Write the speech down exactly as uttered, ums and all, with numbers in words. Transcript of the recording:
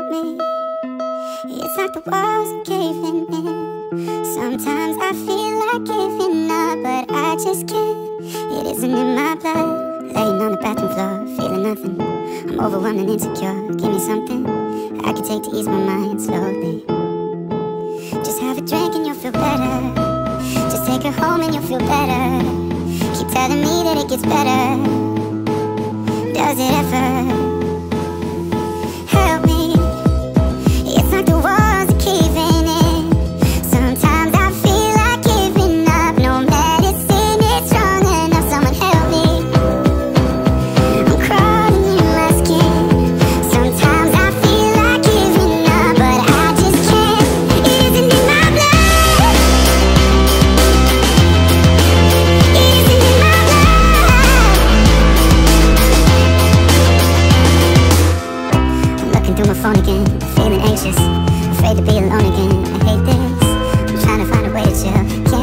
help me. It's like the walls are caving in. Sometimes I feel like giving up, but I just can't. It isn't in my blood. Laying on the bathroom floor, feeling nothing. I'm overwhelmed and insecure. Give me something I can take to ease my mind slowly. Just have a drink and you'll feel better. Just take her home and you'll feel better. Keep telling me that it gets better. Does it ever? Help me. It's like the walls are caving in. Sometimes I feel like giving up. No medicine is strong enough. Someone help me. I'm crawling in my skin. Sometimes I feel like giving up, but I just can't. It isn't in my blood. It isn't in my blood. I'm looking through my phone again, feeling anxious, afraid to be alone again. I hate this. I'm trying to find a way to chill.